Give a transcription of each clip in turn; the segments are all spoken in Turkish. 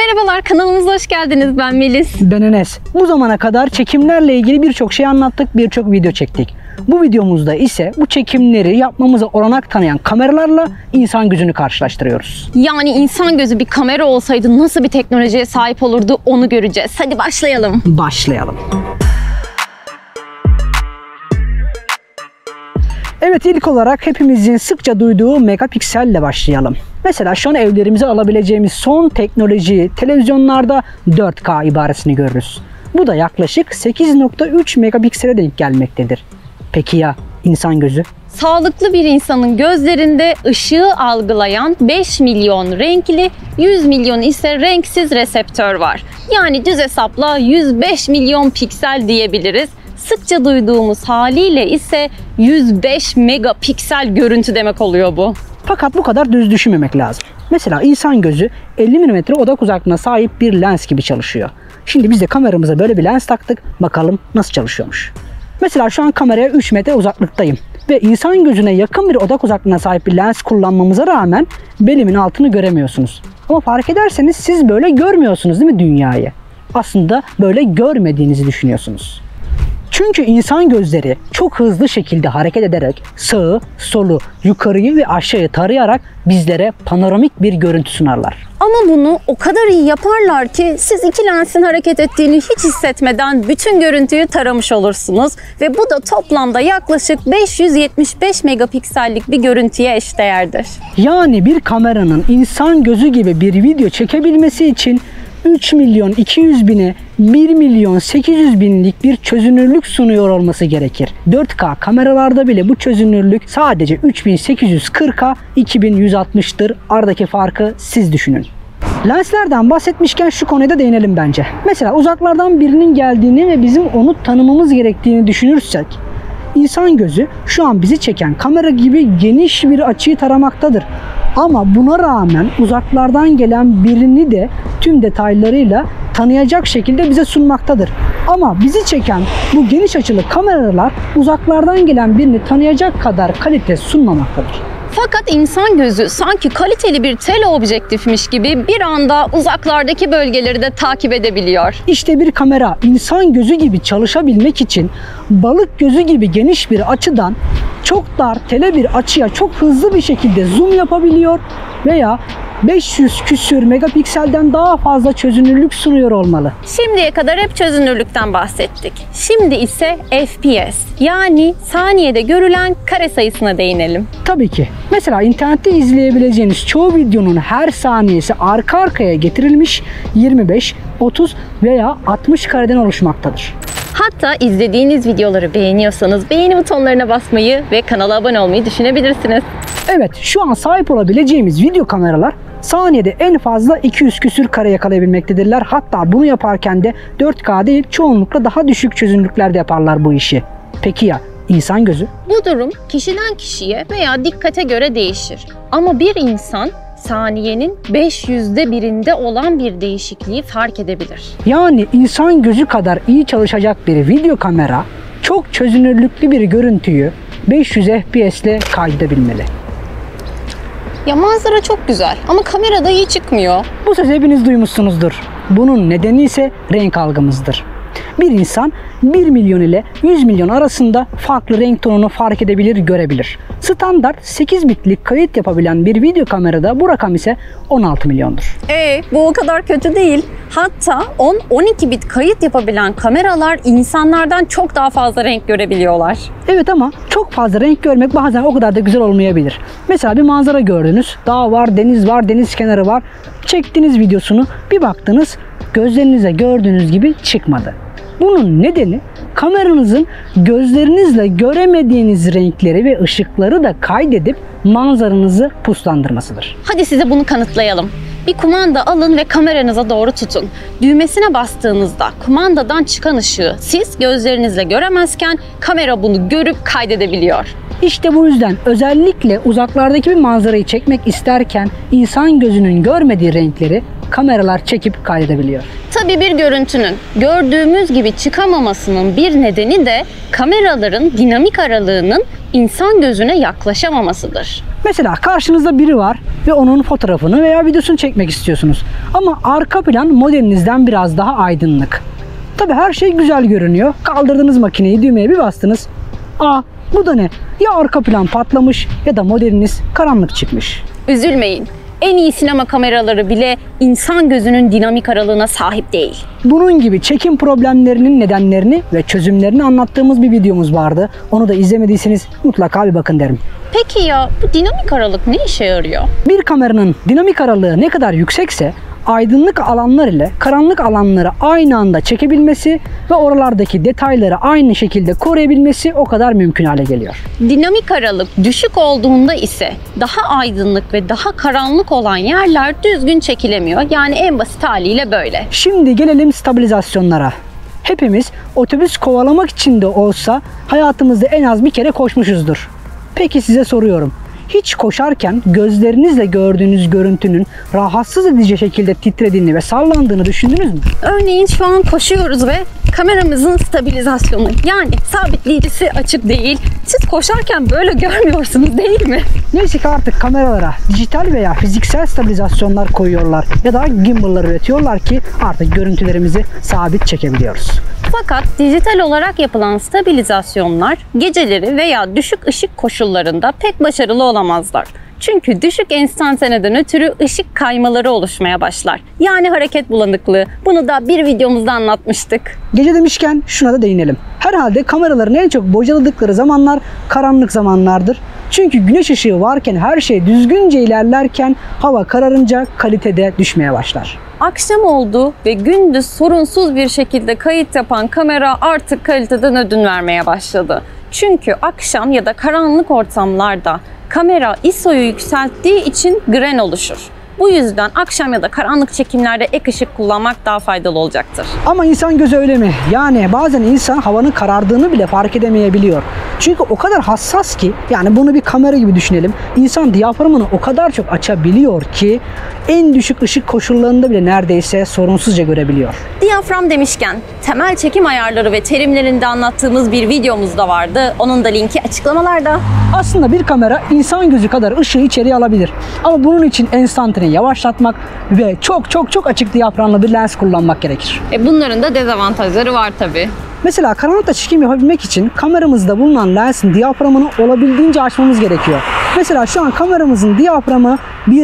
Merhabalar, kanalımıza hoş geldiniz. Ben Melis. Ben Enes. Bu zamana kadar çekimlerle ilgili birçok şey anlattık, birçok video çektik. Bu videomuzda ise bu çekimleri yapmamıza olanak tanıyan kameralarla insan gözünü karşılaştırıyoruz. Yani insan gözü bir kamera olsaydı nasıl bir teknolojiye sahip olurdu onu göreceğiz. Hadi başlayalım. Başlayalım. Evet, ilk olarak hepimizin sıkça duyduğu megapikselle başlayalım. Mesela şu an evlerimize alabileceğimiz son teknoloji televizyonlarda 4K ibaresini görürüz. Bu da yaklaşık 8.3 megapiksele denk gelmektedir. Peki ya insan gözü? Sağlıklı bir insanın gözlerinde ışığı algılayan 5 milyon renkli, 100 milyon ise renksiz reseptör var. Yani düz hesapla 105 milyon piksel diyebiliriz. Sıkça duyduğumuz haliyle ise 105 megapiksel görüntü demek oluyor bu. Fakat bu kadar düz düşünmemek lazım. Mesela insan gözü 50 mm odak uzaklığına sahip bir lens gibi çalışıyor. Şimdi biz de kameramıza böyle bir lens taktık. Bakalım nasıl çalışıyormuş. Mesela şu an kameraya 3 metre uzaklıktayım. Ve insan gözüne yakın bir odak uzaklığına sahip bir lens kullanmamıza rağmen belimin altını göremiyorsunuz. Ama fark ederseniz siz böyle görmüyorsunuz değil mi dünyayı? Aslında böyle görmediğinizi düşünüyorsunuz. Çünkü insan gözleri çok hızlı şekilde hareket ederek sağı, solu, yukarıyı ve aşağıyı tarayarak bizlere panoramik bir görüntü sunarlar. Ama bunu o kadar iyi yaparlar ki siz iki lensin hareket ettiğini hiç hissetmeden bütün görüntüyü taramış olursunuz. Ve bu da toplamda yaklaşık 575 megapiksellik bir görüntüye eşdeğerdir. Yani bir kameranın insan gözü gibi bir video çekebilmesi için 3 milyon 200 bine 1 milyon 800 binlik bir çözünürlük sunuyor olması gerekir. 4K kameralarda bile bu çözünürlük sadece 3840'a 2160'tır. Aradaki farkı siz düşünün. Lenslerden bahsetmişken şu konuya da değinelim bence. Mesela uzaklardan birinin geldiğini ve bizim onu tanımamız gerektiğini düşünürsek, İnsan gözü şu an bizi çeken kamera gibi geniş bir açıyı taramaktadır. Ama buna rağmen uzaklardan gelen birini de tüm detaylarıyla tanıyacak şekilde bize sunmaktadır. Ama bizi çeken bu geniş açılı kameralar uzaklardan gelen birini tanıyacak kadar kalite sunmamaktadır. Fakat insan gözü sanki kaliteli bir teleobjektifmiş gibi bir anda uzaklardaki bölgeleri de takip edebiliyor. İşte bir kamera insan gözü gibi çalışabilmek için balık gözü gibi geniş bir açıdan çok dar tele bir açıya çok hızlı bir şekilde zoom yapabiliyor veya 500 küsür megapikselden daha fazla çözünürlük sunuyor olmalı. Şimdiye kadar hep çözünürlükten bahsettik. Şimdi ise FPS yani saniyede görülen kare sayısına değinelim. Tabii ki. Mesela internette izleyebileceğiniz çoğu videonun her saniyesi arka arkaya getirilmiş 25, 30 veya 60 kareden oluşmaktadır. Hatta izlediğiniz videoları beğeniyorsanız beğeni butonlarına basmayı ve kanala abone olmayı düşünebilirsiniz. Evet, şu an sahip olabileceğimiz video kameralar saniyede en fazla 200 küsür kare yakalayabilmektedirler. Hatta bunu yaparken de 4K değil çoğunlukla daha düşük çözünürlüklerde yaparlar bu işi. Peki ya insan gözü? Bu durum kişiden kişiye veya dikkate göre değişir. Ama bir insan saniyenin 500'de birinde olan bir değişikliği fark edebilir. Yani insan gözü kadar iyi çalışacak bir video kamera çok çözünürlüklü bir görüntüyü 500 FPS ile kaydedebilmeli. Ya manzara çok güzel ama kamerada iyi çıkmıyor. Bu sözü hepiniz duymuşsunuzdur. Bunun nedeni ise renk algımızdır. Bir insan 1 milyon ile 100 milyon arasında farklı renk tonunu fark edebilir, görebilir. Standart 8 bitlik kayıt yapabilen bir video kamerada bu rakam ise 16 milyondur. Bu o kadar kötü değil. Hatta 10-12 bit kayıt yapabilen kameralar insanlardan çok daha fazla renk görebiliyorlar. Evet ama çok fazla renk görmek bazen o kadar da güzel olmayabilir. Mesela bir manzara gördünüz. Dağ var, deniz var, deniz kenarı var. Çektiniz videosunu, bir baktınız gözlerinize gördüğünüz gibi çıkmadı. Bunun nedeni kameranızın gözlerinizle göremediğiniz renkleri ve ışıkları da kaydedip manzaranızı puslandırmasıdır. Hadi size bunu kanıtlayalım. Bir kumanda alın ve kameranıza doğru tutun. Düğmesine bastığınızda kumandadan çıkan ışığı siz gözlerinizle göremezken kamera bunu görüp kaydedebiliyor. İşte bu yüzden özellikle uzaklardaki bir manzarayı çekmek isterken insan gözünün görmediği renkleri kameralar çekip kaydedebiliyor. Tabii bir görüntünün gördüğümüz gibi çıkamamasının bir nedeni de kameraların dinamik aralığının insan gözüne yaklaşamamasıdır. Mesela karşınızda biri var ve onun fotoğrafını veya videosunu çekmek istiyorsunuz. Ama arka plan modelinizden biraz daha aydınlık. Tabi her şey güzel görünüyor. Kaldırdınız makineyi, düğmeye bir bastınız. Bu da ne? Ya arka plan patlamış ya da modeliniz karanlık çıkmış. Üzülmeyin. En iyi sinema kameraları bile insan gözünün dinamik aralığına sahip değil. Bunun gibi çekim problemlerinin nedenlerini ve çözümlerini anlattığımız bir videomuz vardı. Onu da izlemediyseniz mutlaka bir bakın derim. Peki ya bu dinamik aralık ne işe yarıyor? Bir kameranın dinamik aralığı ne kadar yüksekse aydınlık alanlar ile karanlık alanları aynı anda çekebilmesi ve oralardaki detayları aynı şekilde koruyabilmesi o kadar mümkün hale geliyor. Dinamik aralık düşük olduğunda ise daha aydınlık ve daha karanlık olan yerler düzgün çekilemiyor. Yani en basit haliyle böyle. Şimdi gelelim stabilizasyonlara. Hepimiz otobüs kovalamak için de olsa hayatımızda en az bir kere koşmuşuzdur. Peki size soruyorum. Hiç koşarken gözlerinizle gördüğünüz görüntünün rahatsız edici şekilde titrediğini ve sallandığını düşündünüz mü? Örneğin şu an koşuyoruz ve kameramızın stabilizasyonu yani sabitleyicisi açık değil. Siz koşarken böyle görmüyorsunuz değil mi? Neyse ki artık kameralara dijital veya fiziksel stabilizasyonlar koyuyorlar ya da gimbal'lar üretiyorlar ki artık görüntülerimizi sabit çekebiliyoruz. Fakat dijital olarak yapılan stabilizasyonlar geceleri veya düşük ışık koşullarında pek başarılı olamazlar. Çünkü düşük enstantaneden ötürü ışık kaymaları oluşmaya başlar. Yani hareket bulanıklığı. Bunu da bir videomuzda anlatmıştık. Gece demişken şuna da değinelim. Herhalde kameraların en çok bocaladıkları zamanlar karanlık zamanlardır. Çünkü güneş ışığı varken her şey düzgünce ilerlerken hava kararınca kalitede düşmeye başlar. Akşam oldu ve gündüz sorunsuz bir şekilde kayıt yapan kamera artık kaliteden ödün vermeye başladı. Çünkü akşam ya da karanlık ortamlarda kamera ISO'yu yükselttiği için gren oluşur. Bu yüzden akşam ya da karanlık çekimlerde ek ışık kullanmak daha faydalı olacaktır. Ama insan gözü öyle mi? Yani bazen insan havanın karardığını bile fark edemeyebiliyor. Çünkü o kadar hassas ki, yani bunu bir kamera gibi düşünelim. İnsan diyaframını o kadar çok açabiliyor ki en düşük ışık koşullarında bile neredeyse sorunsuzca görebiliyor. Diyafram demişken temel çekim ayarları ve terimlerinde anlattığımız bir videomuz da vardı. Onun da linki açıklamalarda. Aslında bir kamera insan gözü kadar ışığı içeriye alabilir. Ama bunun için enstantane yavaşlatmak ve çok açık diyaframlı bir lens kullanmak gerekir. Bunların da dezavantajları var tabii. Mesela karanlıkta çekim yapabilmek için kameramızda bulunan lensin diyaframını olabildiğince açmamız gerekiyor. Mesela şu an kameramızın diyaframı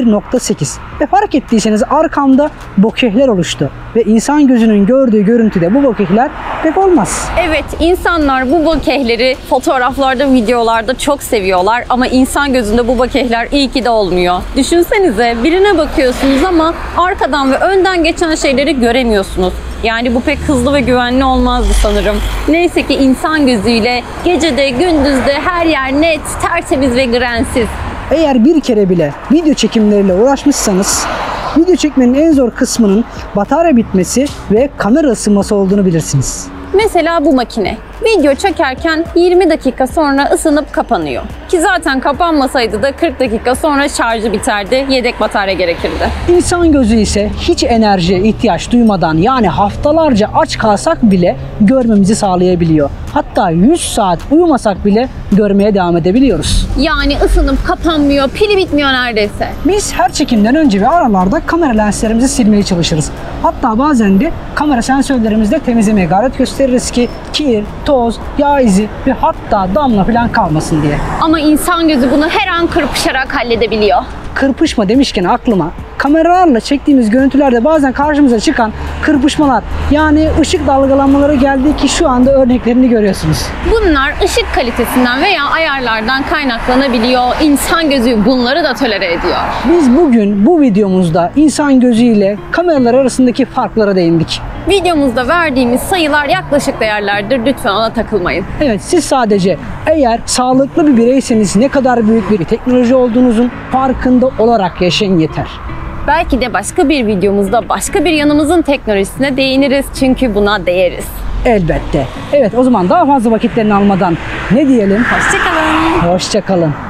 1.8 ve fark ettiyseniz arkamda bokehler oluştu. Ve insan gözünün gördüğü görüntüde bu bokehler pek olmaz. Evet, insanlar bu bokehleri fotoğraflarda, videolarda çok seviyorlar ama insan gözünde bu bokehler iyi ki de olmuyor. Düşünsenize, birine bakıyorsunuz ama arkadan ve önden geçen şeyleri göremiyorsunuz. Yani bu pek hızlı ve güvenli olmazdı sanırım. Neyse ki insan gözüyle gecede, gündüzde her yer net, tertemiz ve grensiz. Eğer bir kere bile video çekimleriyle uğraşmışsanız, video çekmenin en zor kısmının batarya bitmesi ve kamera ısınması olduğunu bilirsiniz. Mesela bu makine. Video çekerken 20 dakika sonra ısınıp kapanıyor. Ki zaten kapanmasaydı da 40 dakika sonra şarjı biterdi, yedek batarya gerekirdi. İnsan gözü ise hiç enerjiye ihtiyaç duymadan, yani haftalarca aç kalsak bile görmemizi sağlayabiliyor. Hatta 100 saat uyumasak bile görmeye devam edebiliyoruz. Yani ısınıp kapanmıyor, pili bitmiyor neredeyse. Biz her çekimden önce ve aralarda kamera lenslerimizi silmeye çalışırız. Hatta bazen de kamera sensörlerimizde temizlemeye gayret gösteririz ki kir, toz, yağ izi ve hatta damla falan kalmasın diye. Ama insan gözü bunu her an kırpışarak halledebiliyor. Kırpışma demişken aklıma, kameralarla çektiğimiz görüntülerde bazen karşımıza çıkan kırpışmalar, yani ışık dalgalanmaları geldi ki şu anda örneklerini görüyorsunuz. Bunlar ışık kalitesinden veya ayarlardan kaynaklanabiliyor. İnsan gözü bunları da tolere ediyor. Biz bugün bu videomuzda insan gözüyle kameralar arasındaki farklara değindik. Videomuzda verdiğimiz sayılar yaklaşık değerlerdir. Lütfen ona takılmayın. Evet, siz sadece eğer sağlıklı bir bireyseniz ne kadar büyük bir teknoloji olduğunuzun farkında olarak yaşayın yeter. Belki de başka bir videomuzda başka bir yanımızın teknolojisine değiniriz. Çünkü buna değeriz. Elbette. Evet, o zaman daha fazla vakitlerini almadan ne diyelim? Hoşça kalın. Hoşça kalın.